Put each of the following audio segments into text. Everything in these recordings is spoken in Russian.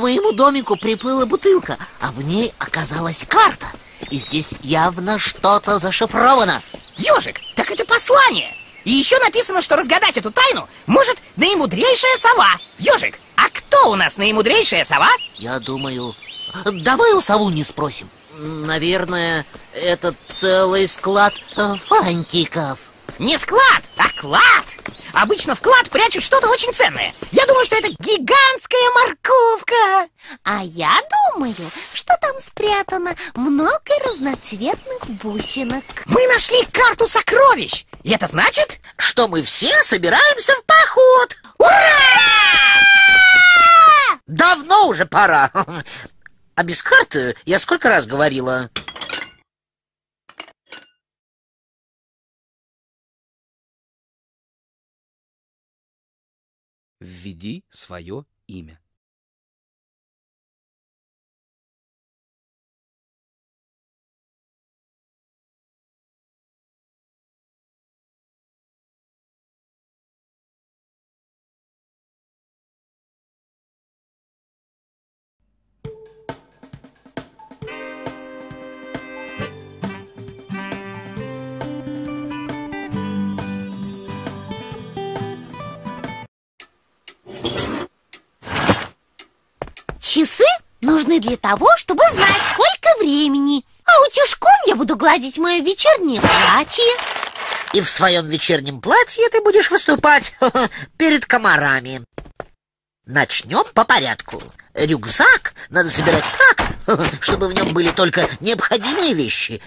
моему домику приплыла бутылка, а в ней оказалась карта. И здесь явно что-то зашифровано. Ёжик, так это послание. И еще написано, что разгадать эту тайну может наимудрейшая сова. Ёжик, а кто у нас наимудрейшая сова? Я думаю, давай у сову не спросим. Наверное, это целый склад фантиков. Не склад, а клад. Обычно в клад прячут что-то очень ценное. Я думаю, что это гигантская морковка. А я думаю, что там спрятано много разноцветных бусинок. Мы нашли карту сокровищ. И это значит, что мы все собираемся в поход. Ура! Давно уже пора. А без карты я сколько раз говорила... Введи свое имя. Часы нужны для того, чтобы знать, сколько времени. А утюжком я буду гладить мое вечернее платье. И в своем вечернем платье ты будешь выступать перед комарами. Начнем по порядку. Рюкзак надо собирать так, чтобы в нем были только необходимые вещи.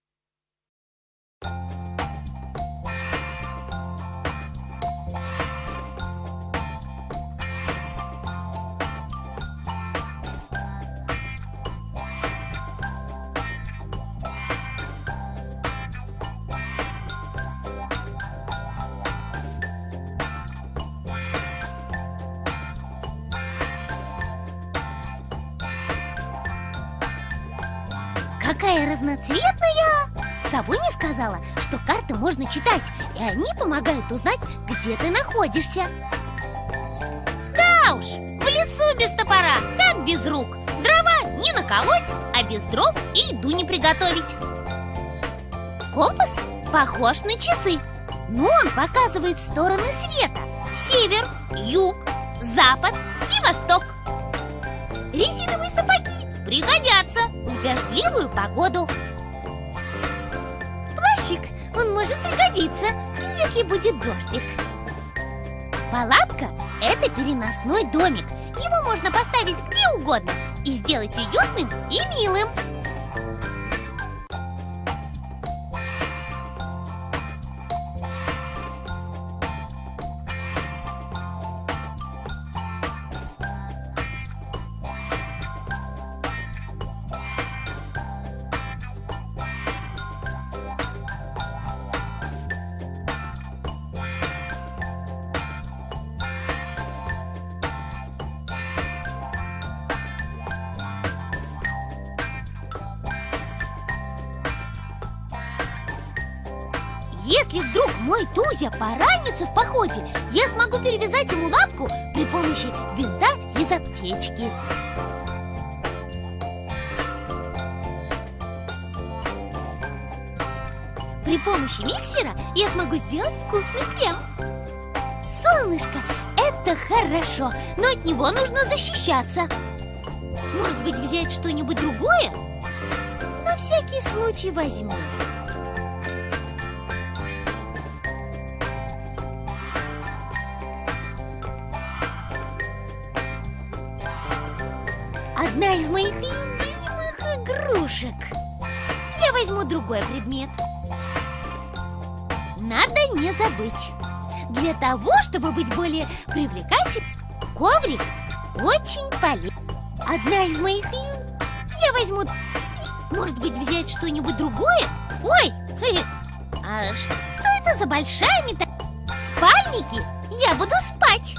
Какая разноцветная! Сову не сказала, что карты можно читать, и они помогают узнать, где ты находишься. Да уж, в лесу без топора, как без рук. Дрова не наколоть, а без дров и еду не приготовить. Компас похож на часы, но он показывает стороны света: север, юг, запад и восток. Резиновые сапоги пригодятся в дождливую погоду. Плащик, он может пригодиться, если будет дождик. Палатка – это переносной домик. Его можно поставить где угодно и сделать уютным и милым. Если вдруг мой Тузя поранится в походе, я смогу перевязать ему лапку при помощи бинта из аптечки. При помощи миксера я смогу сделать вкусный крем. Солнышко, это хорошо, но от него нужно защищаться. Может быть, взять что-нибудь другое? На всякий случай возьму. Одна из моих любимых игрушек. Я возьму другой предмет. Надо не забыть. Для того, чтобы быть более привлекательным, коврик очень полезен. Одна из моих Я возьму... Может быть, взять что-нибудь другое? Ой, а что это за большая металл? В спальнике я буду спать.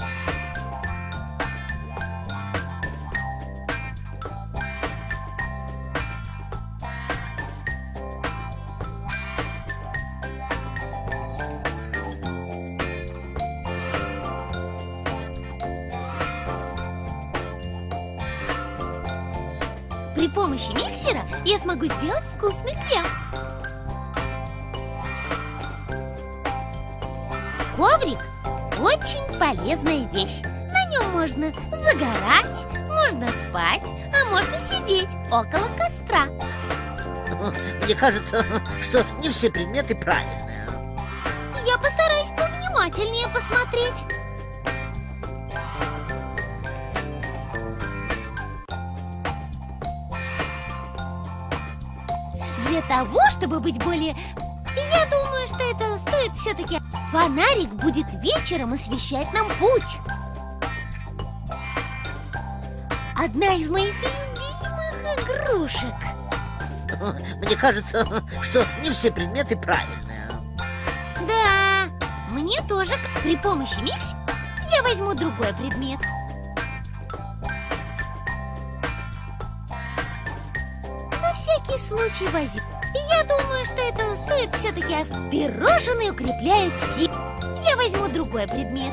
При помощи миксера я смогу сделать вкусный крем. Коврик – очень полезная вещь. На нем можно загорать, можно спать, а можно сидеть около костра. Мне кажется, что не все предметы правильные. Я постараюсь повнимательнее посмотреть. Для того, чтобы быть более... Я думаю, что это стоит все-таки... Фонарик будет вечером освещать нам путь. Одна из моих любимых игрушек. Мне кажется, что не все предметы правильные. Да, мне тоже. При помощи миксера я возьму другой предмет. На всякий случай возьму. Я думаю, что это стоит все-таки... Пирожные укрепляют силу. Я возьму другой предмет.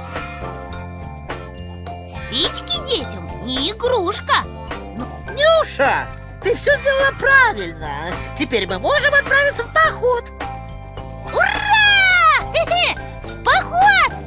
Спички детям не игрушка. Нюша, ты все сделала правильно. Теперь мы можем отправиться в поход. Ура! В поход!